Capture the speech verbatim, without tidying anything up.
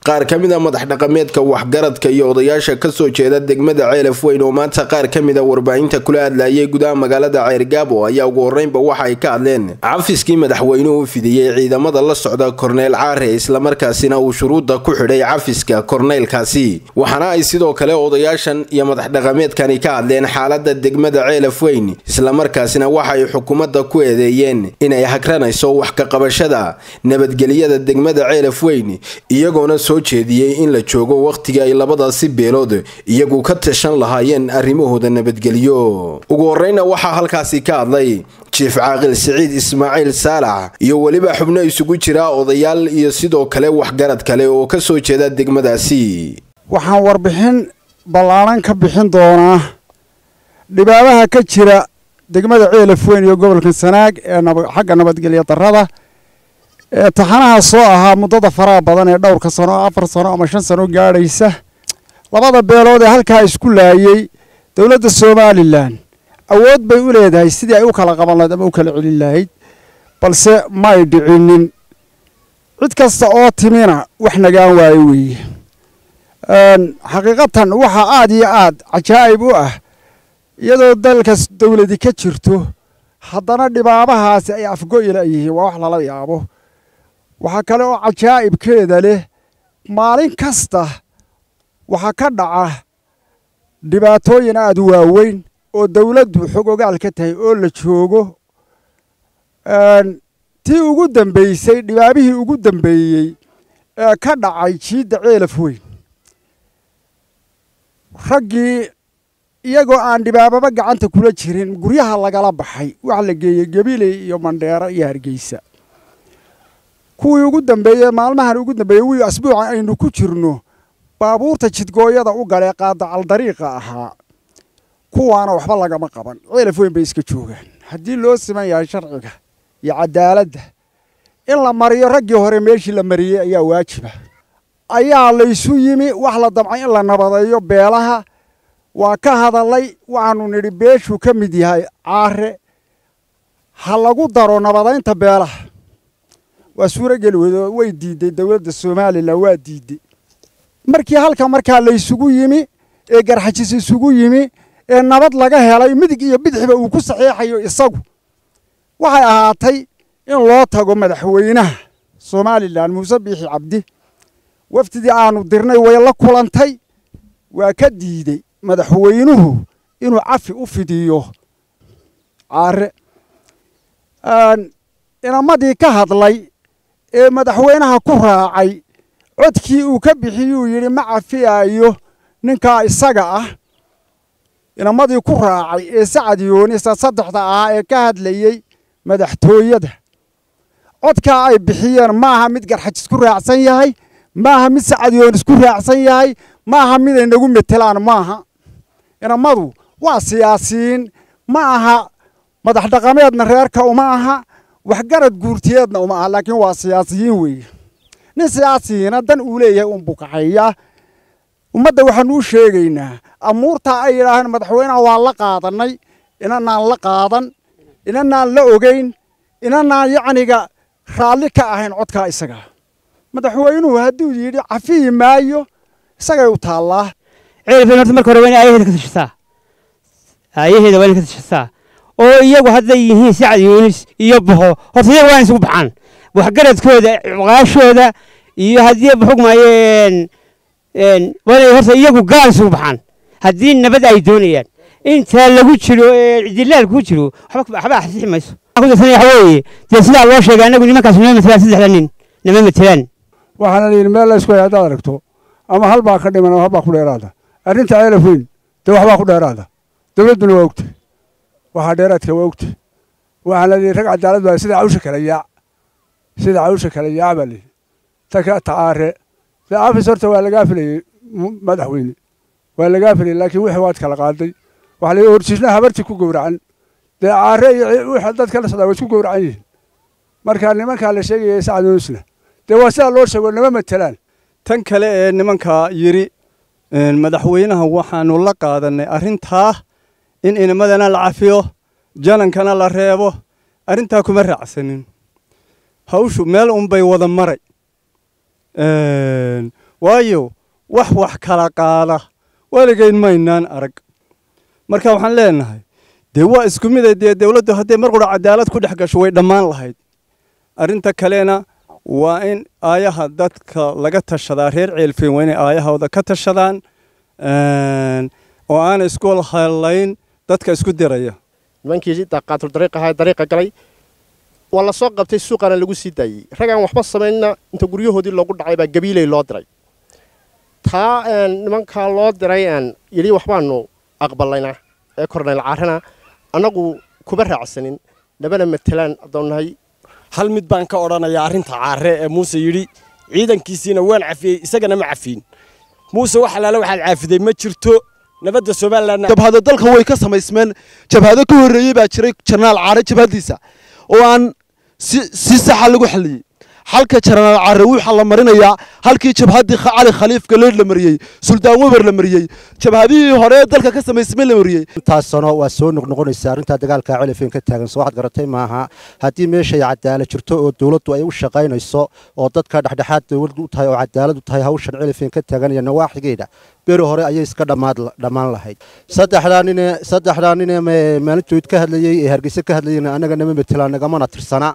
qaar kamida madax dhaqameedka waxgaradka iyo odayaasha ka soo jeeda degmada Ceelaf Weyn oo maanta qaar kamida warbaahinta kula hadlayay gudaha magaalada Ceergaabo ayaa ugu horeynba waxa ay ka hadleen cafiskii madaxweynuhu u fidiyay ciidamada la socda Korneyl Caare isla markaasina uu shuruuda ku xidhay cafiska korneylkaasi waxana ay sidoo kale odayaashan iyo madax dhaqameedkani ka hadleen xaaladda degmada Ceelaf Weyn isla markaasina waxa ay xukuumadda ku eedeeyeen inay hakranayso wax ka qabashada nabadgelyada degmada Ceelaf Weyn iyagoona soo jeediyay in la joogo waqtiga ay labadaasi beelood iyagu ka tashan lahaayeen arrimahooda nabadgelyo. ugu horeyna waxa halkaasi ka hadlay Chief Caaqil Saciid Ismaaciil Saalax iyo waliba xubno isugu jira odayaal iyo sidoo kale waxgarad kale oo ka soo jeeda degmadaasi. waxaan warbixin balaaran ka bixin doonaa dhibaabaha ka jira degmada Ceelaf Weyn iyo gobolka Sanaag ee xagga nabadgelyo darrada ee taxanaha soo ahaa muddada faraha badan ee dhowrka sano afar sano ama shan sano gaadhaysa labada beelood ee halka isku laayay dawladda Soomaaliland awood bay u leedahay sidii ay u kala qaban lahayd ama u kala celin lahayd balse ma ay dhicinin cid kasta oo timina wax nagaan waay weeye een xaqiiqatan waxa aad iyo aad cajaa'ib u ah iyadoo dalka dawladda ka jirto haddana dhibaabahaasi ay afgo ila yihiin waa wax lala yaabo waxa kale oo cajaa'ibkeeda leh maalin kasta waxa ka dhaca dhibaatooyin aad u waaweyn oo dawladdu xog ogaal ka tahay oo la joogo een tii ugu dambeysay dhibaabihii ugu dambeeyay ee ka dhacay jiida Ceelaf Weyn raggii iyagoo aan dhibaababa gacanta kula jirin guryaha lagala baxay wax la geeyay Gabiley iyo Mandheera iyo Hargeysa kuwii ugu dambeeyay maalmahan ugu dambeeyay wii asbuuca aynu ku jirno baabuurta jidgooyada u galay qaadacal dariiqa ahaa kuwaana waxba lagama qaban Ceelaf Weyn bay iska joogaan haddii loo siman yahay sharciga iyo cadaaladda in la mariyo raggii hore meeshii la mariyay ayaa waajiba ayaa la isu yimi wax la damcay in la nabadeeyo beelaha waa ka hadalay waxaanu nidhi beeshu ka mid yahay Caare ha lagu daro nabadeynta beelaha waa suuragal way diiday dawladda Soomaaliland waa diiday markii halka markaa la isugu yimi ee garxajis isugu yimi ee nabad laga helay midig iyo bidixba uu ku saxiixayo isagu waxay ahaatay in loo tago madaxweynaha Soomaaliland Muuse Biixi Cabdi wafdii aanu dirnay way la kulantay waa ka diiday madaxweynuhu inuu cafi u fidiyo Caare aan inamadii ka hadlay ee madaxweynaha ku raacay codkii uu ka bixiyay yiri ma cafiyayo ninka isaga ah inamadii ku raacay ee Sacad Yoonis saddexda ah ee ka hadlayay madaxtooyada codka ay bixiyeen maaha mid garxajis ku raacsan yahay maaha mid Sacad Yoonis ku raacsan yahay maaha mid ay nagu metelaan maaha inamadu waa siyaasiin ma aha madax dhaqameedna reerka uma aha waxgarad guurtiyeedna uma aha laakiin waa siyaasiyiin weeye nin siyaasiyiina dan uu leeyahay un bukaxaya ummadda waxaan u sheegaynaa amuurta ay yiraahdeen madaxweynaha waa la qaadanay inanaan la qaadan inanaan la ogeyn inanaan yacniga raalli ka ahayn codka isaga madaxweynuhu hadduu yidhi cafiyi maayo isagay u taallaa Ceelaf Weyn horta marka hore waa ayaheeda ka tashataa ayaheeda waa ka tashataa oo iyagu hadday yihiin Sacad Yoonis iyo Boho horta iyagu waa isugu baxaan waxgaradkooda ciqaashooda iyo haddii xugmayeen een wala horta iyagu gaal isugu baxaan haddii nabad ay doonayaan inta lagu jiro cidilaal ku jiro waxba waxba xasixi mayso ku dadsan yahay tii sida loo sheegay anagu nimankaas nima matalaan saddexda nin nima matalaan waxaan leeyahay meel la isku hay'ad aragto ama hal baa ka dhiman ama hal baa ku dheeraada arrinta Ceelaf Weyn de waxba ku dheeraada dawladuna waa ogtay waxa dheeraadka waa ogtay waxaan leeyahay rag cadaalad baa sida cawsha kala yaa sida cawsha kala yaa bali taka Caare la afisarta waa laga filay madaxweyne waa laga filay laakiin wixii waad kala qaaday waxa la horjisna habarti ku gowracan de Caare iyo wixii dadka la socdaa way ku gowracan yihiin marka nimanka la sheegay Sacad Yoonisna de waa sida loo sheego nima matalaan tan kale ee nimanka yiri madaxweynaha waxaanu la qaadanay arrinta in inamadana la cafiyo janankana la reebo arrinta kuma raacsanin hawshu meel un bay wada maray waayo wax wax kala qaada weligeyn maynaan arag marka waxaan leenahay dee waa isku mid ah dee dawladdu haddii mar qura cadaalad ku dhex gasho way dhammaan lahayd arrinta kalena waa in aayaha dadka laga tashadaa reer ceelfeen waa inay aayahooda ka tashadaan oo aan isku halayn dadka isku diraya nimankii daqaatul dariiqa ahaa dariiqa galay waa la soo qabtay suuqana lagu sii daayey ragaan waxba samaynna inta guryahoodii loogu dhacay baa gabiilay loo diray taa nimankaa loo diray yidhi waxbaanu aqbalayna ee korneyl caarana annagu kuba raacsanin nabana matalaan addoonnahay hal mid baan ka odhanayaa arrinta caare ee muuse yidhi ciidankiisiina waan cafiyey isagana ma cafiin muuse wax alaala waxaad caafiday ma jirto nabadda somaliland jabhado dalka way ka samaysmeen jabhado ka horreeyey baa jiray jenaraal caare jabhadiisa oo aan si si saxa lagu xalliyey halka jenaraal caare waxa la marinayaa halkii jabhadii cali khaliif galeed la mariyay suldaan wabar la mariyay jabhadii hore dalka ka samaysmeen la mariyay taasano waa soo noqnoqonaysa arrinta dagaalka cilifin ka taagan soo waxaad garatay maaha haddii meesha cadaalad jirto oo dawladdu ay u shaqaynayso oo dadka dhexdhexaad dawladdu u tahay oo cadaalad u tahay hawshan cilifin ka taagan iyo nawaaxigeeda beero hore ayay iska dhamaad dhamaan lahayd saddexdaan in saddexdaan in maalintood ka hadlayay ee hargeysa ka hadlayay anaga nama metelaan nagamana tirsana